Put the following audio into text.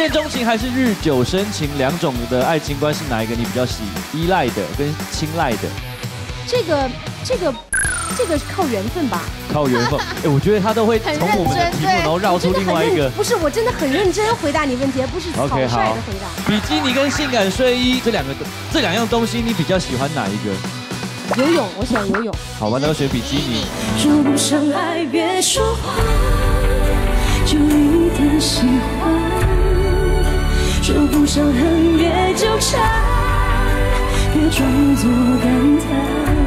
见钟情还是日久生情两种的爱情观是哪一个你比较依赖的跟青睐的？ 这个靠缘分吧。 靠缘分。哎，我觉得他都会从我们的题目然后绕出另外一个。 不是，我真的很认真回答你问题，而不是草率的回答。 比基尼跟性感睡衣这两样东西，你比较喜欢哪一个？ 游泳，我喜欢游泳。 好吧，那就选比基尼。 说不上爱别说谎，就一点喜欢；说不上恨别纠缠，别装作感叹。